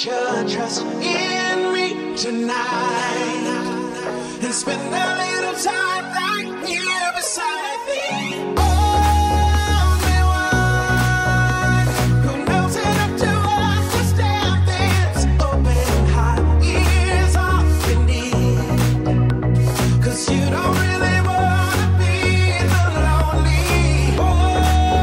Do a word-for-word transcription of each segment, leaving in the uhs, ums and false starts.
your trust in me tonight and spend a little time right here beside me. Only one who knows enough to understand this. Open heart is all you need, 'cause you don't really wanna be the lonely one.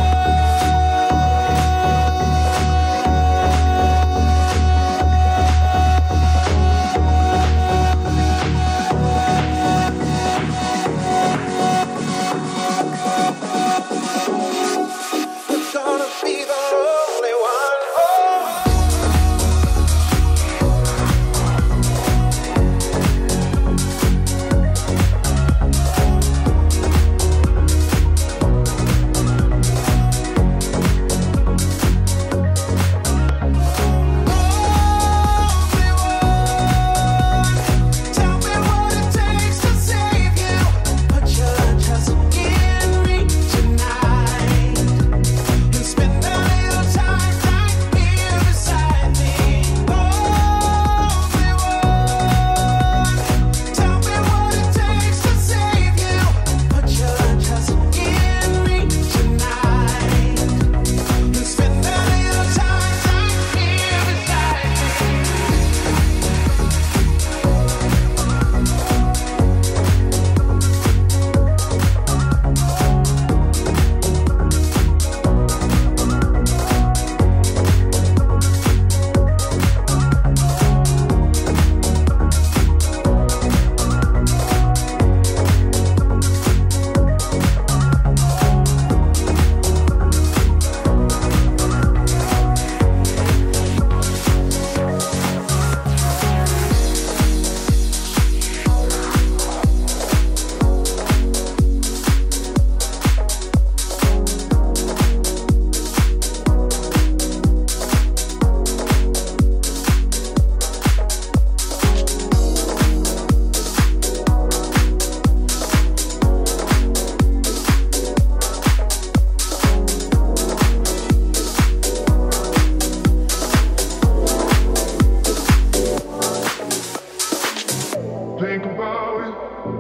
Think about it.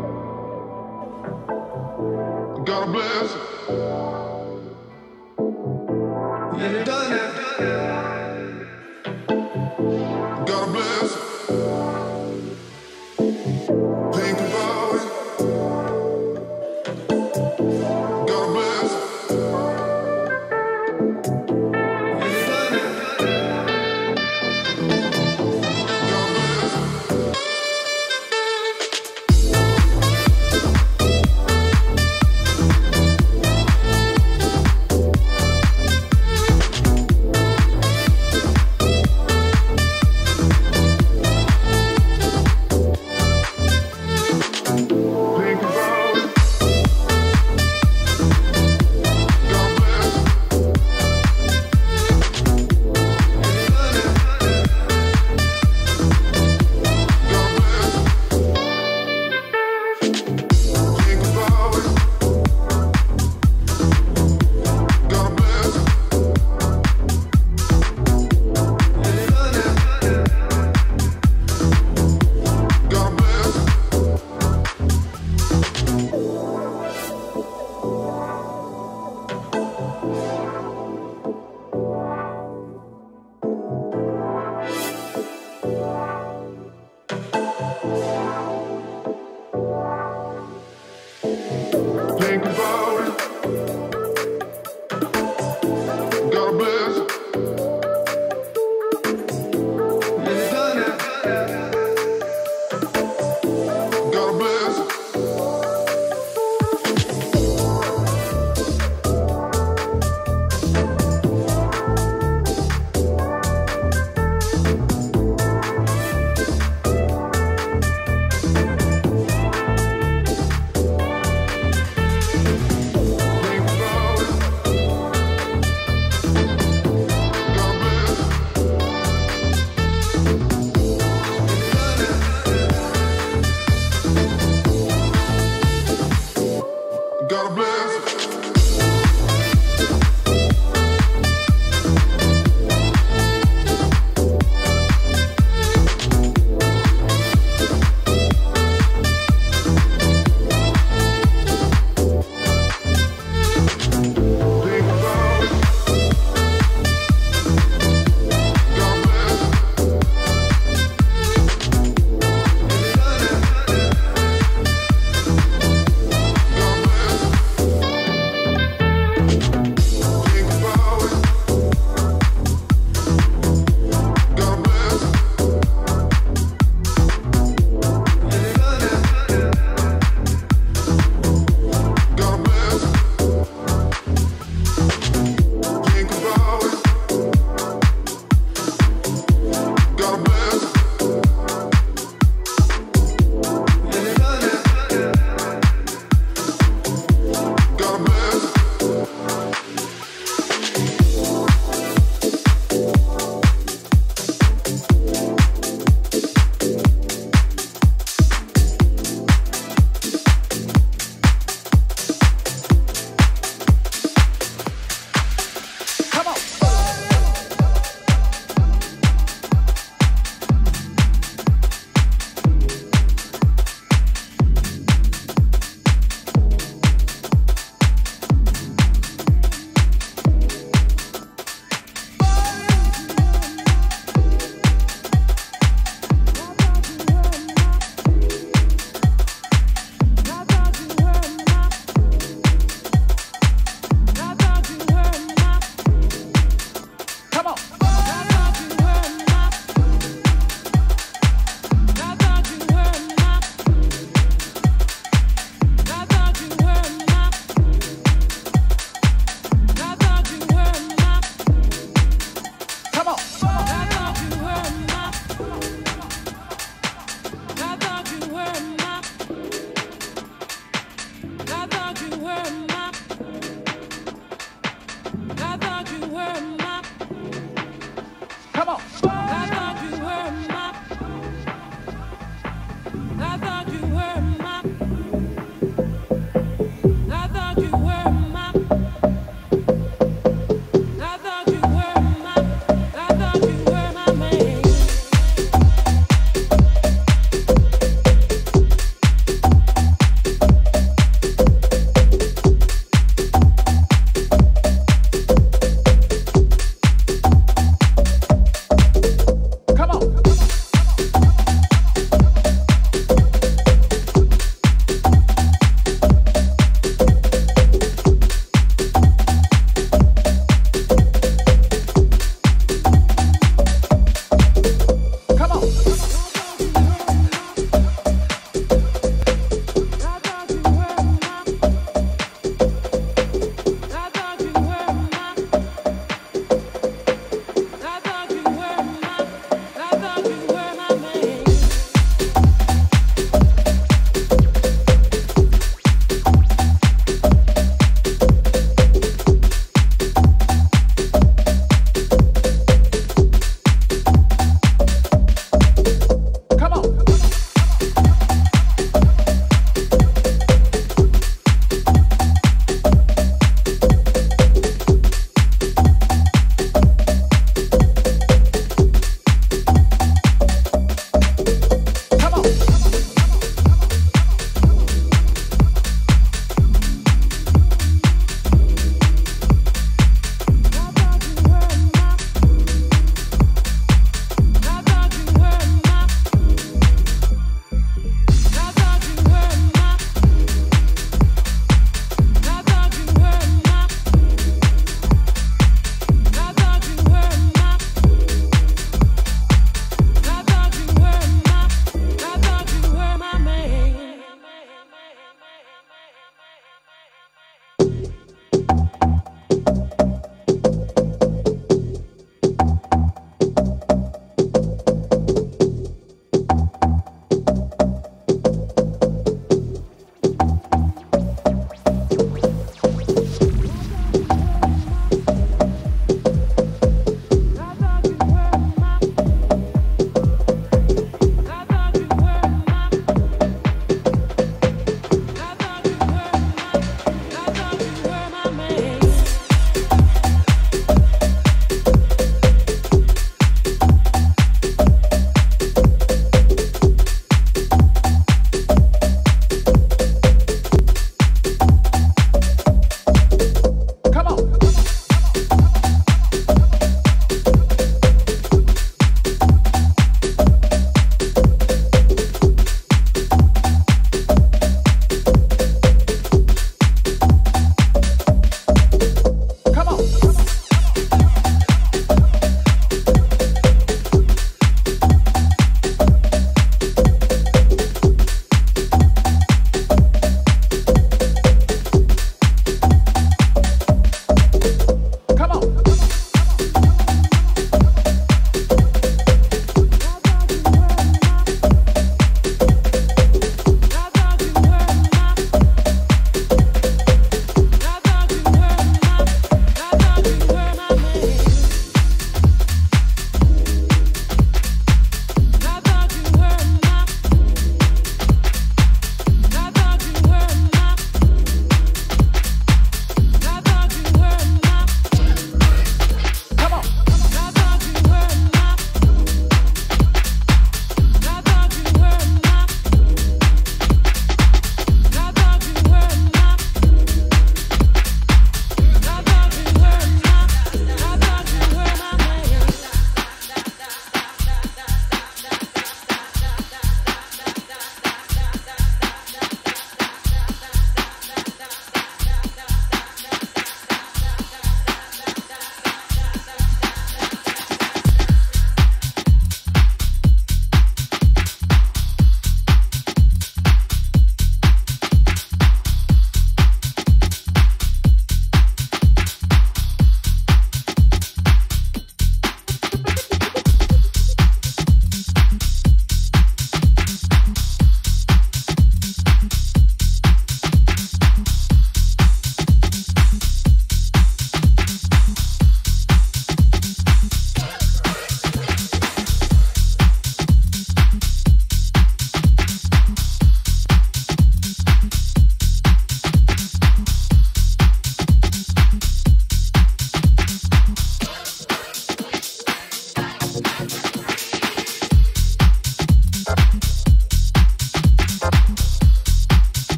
God bless it. Yeah, done it. God bless it. Think about it. God bless it. Yeah.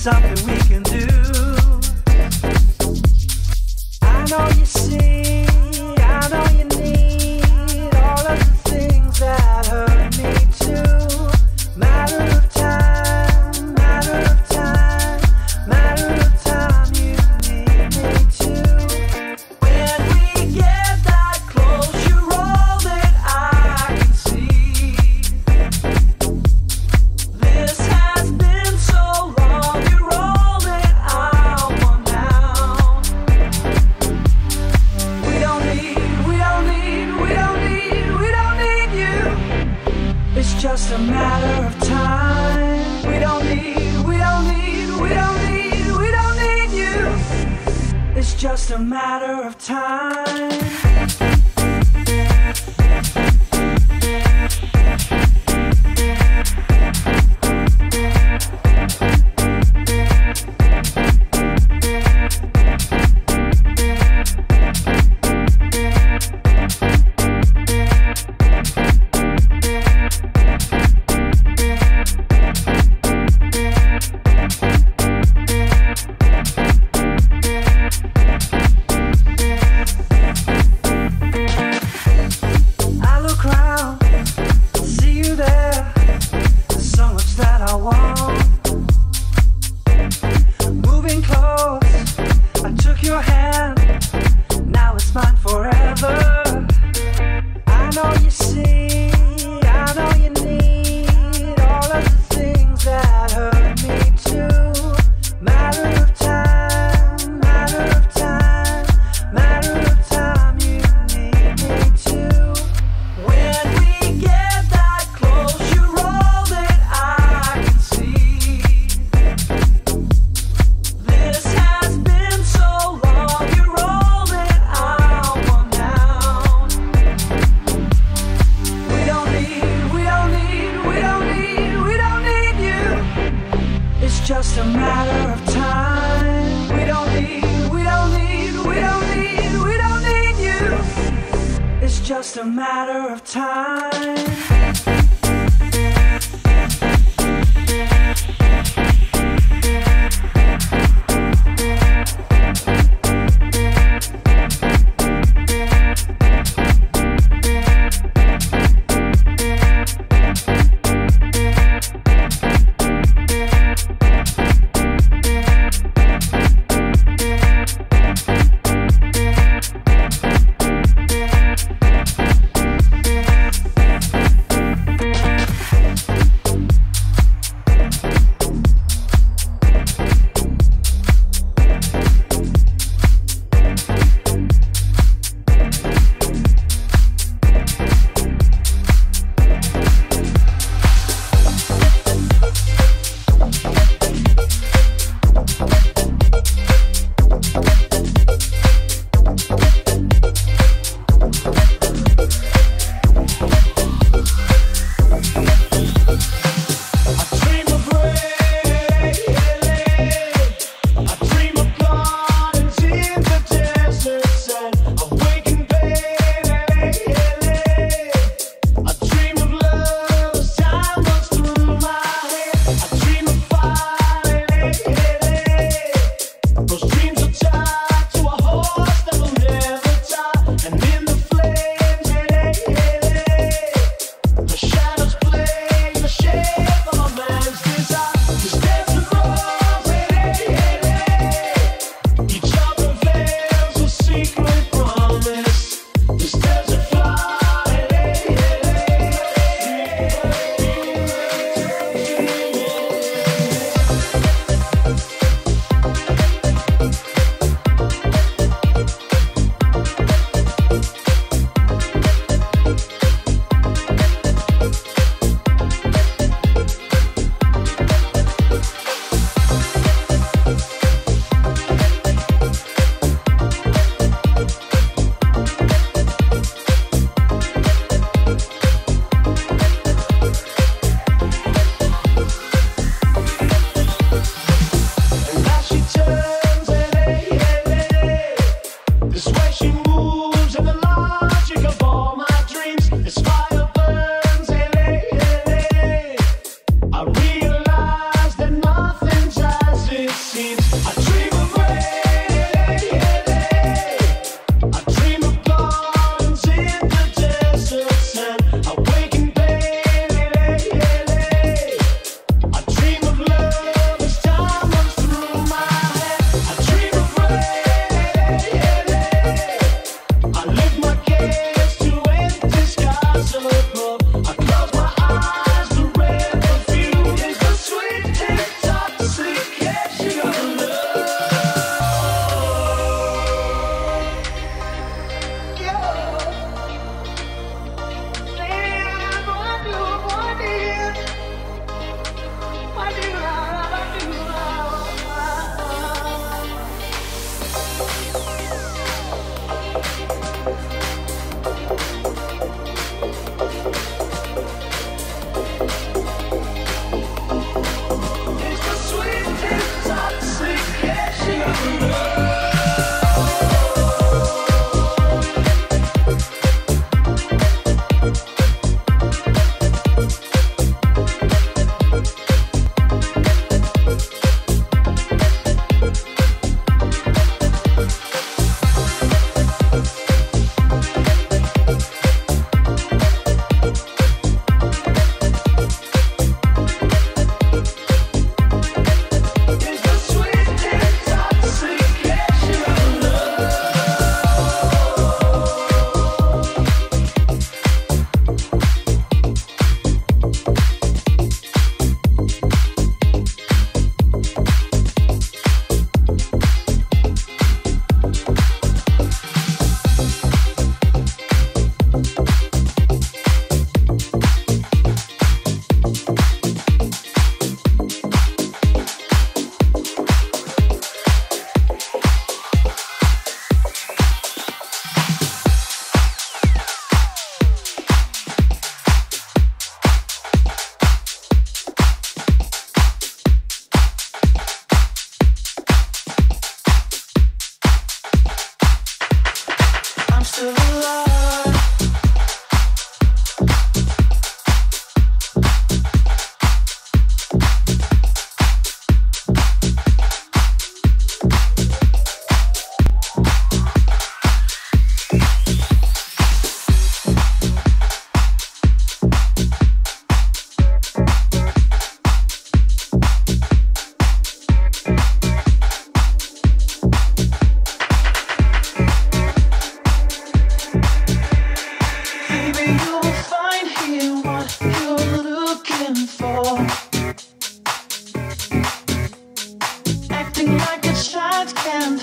something we can do. I know you see, I know you need all of the things that hurt me too. Matter of time, matter of time, matter of time, you need me too. When we get that close, you're all that I can see. This has been so long, you're all that I want now. We don't need, we don't need, we don't need, we don't need you. It's just a matter of time. We don't need, we don't need, we don't need, we don't need you. It's just a matter of time. I look around, see you there. There's so much that I want. Moving close, I took your hand. Now it's mine forever. I know you see, I know you need all of the things that hurt me too. Matter of time, matter of time, matter of time, you need me too. When we get that close, you're all that I can see. This has been so long, you're all that I want now. We don't need, we don't need, we don't need, we don't need you. It's just a matter of time. We don't need, we don't need, we don't need, we don't need you. It's just a matter of time.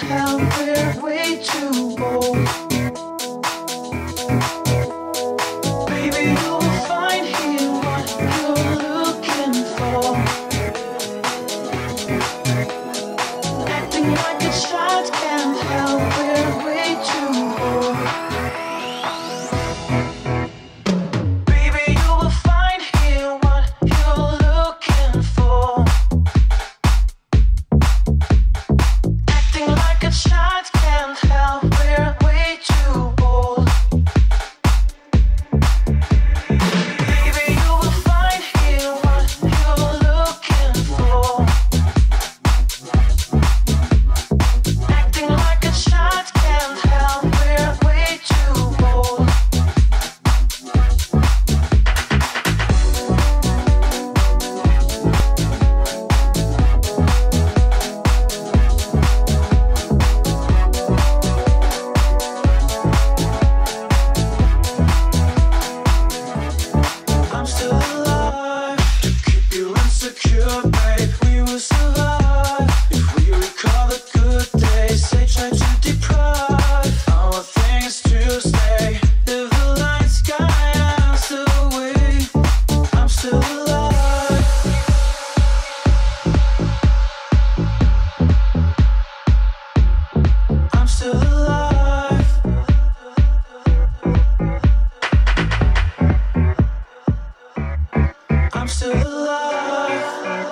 help, we're way too bold. Baby, you'll find here what you're looking for. Acting like a child can't help, we're way too bold. Baby, you will find here what you're looking for. Acting like a child can't help, we're way too bold. Baby, you will find here what you're looking for. Acting like a child can't help, we're way too bold. I'm still alive to keep you insecure, babe. We will survive if we recall the good days. They try to deprive our things to stay. Live the light sky, I'm still awake. I'm still alive. I'm still alive. I'm still alive.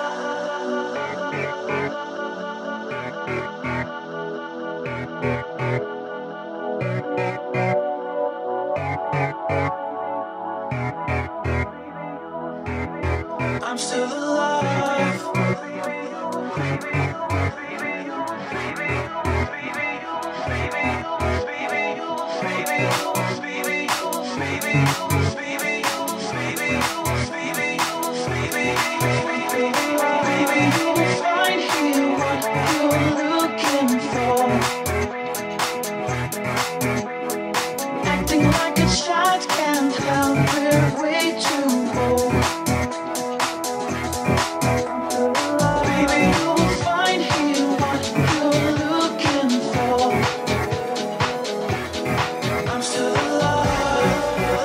I'm still alive. Baby, you will find here what you're looking for. Acting like a child can't help, we're way too bold. Baby, you will find here what you're looking for. I'm still alive.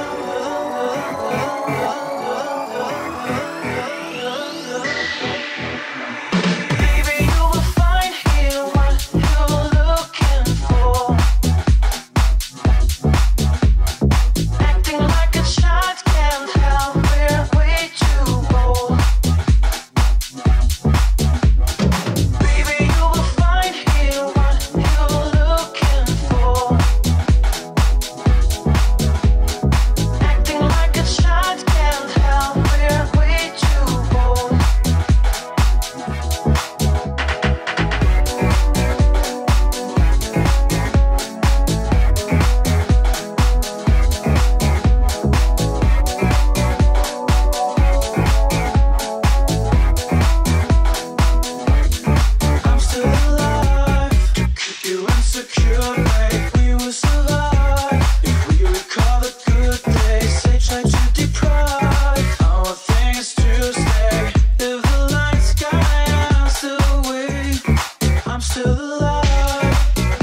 Baby, you will find here what you're looking for. Acting like a child can't help, we're way too bold. Baby, you will find here what you're looking for. Acting like a child can't help, we're way too bold. I'm still alive to keep you insecure, babe. We will survive if we recall the good days. They try to deprive our things to stay. Live the light sky, I'm still awake. I'm still alive.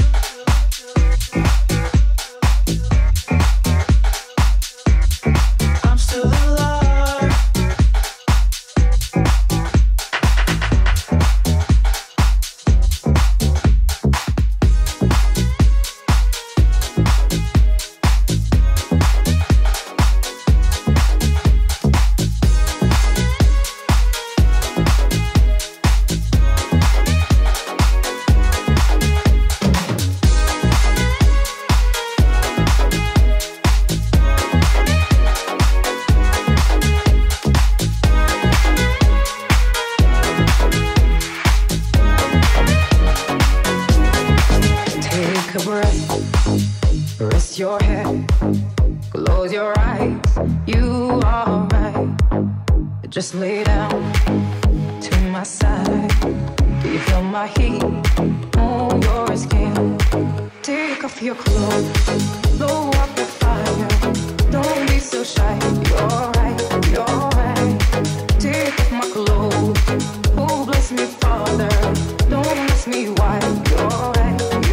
I'm still alive. Take a breath, rest your head, close your eyes, you are right. Just lay down to my side. Do you feel my heat on your skin? Take off your clothes, blow up the fire. Don't be so shy, you're right, you're right. Take off my clothes, oh bless me, Father. Don't ask me why, you're right.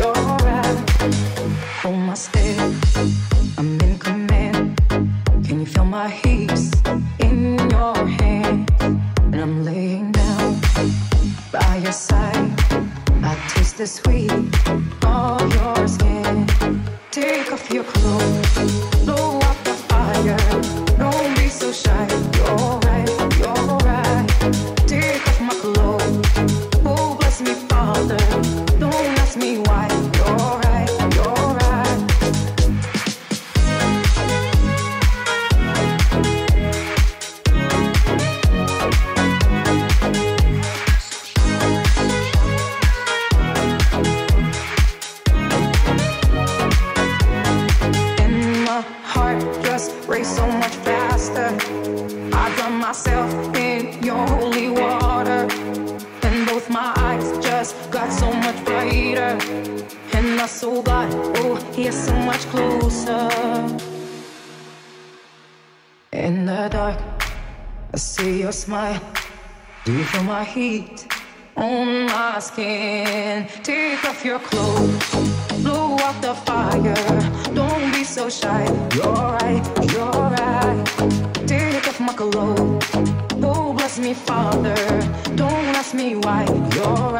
by your side. I taste the sweet of your skin. Take off your clothes, blow out the fire. Don't be so shy. You're right, you're right. Take off my clothes. Oh, bless me, Father. Don't ask me why. You're right, you're right. In my heart just race so much faster. I drown myself in your holy water, and both my eyes just got so much brighter, and my soul got, oh, here so much closer. In the dark, I see your smile. Do you feel my heat on my skin? Take off your clothes, blow out the fire. Don't be so shy. You're right, you're right. Take off my clothes. Oh, bless me, Father. Don't ask me why. You're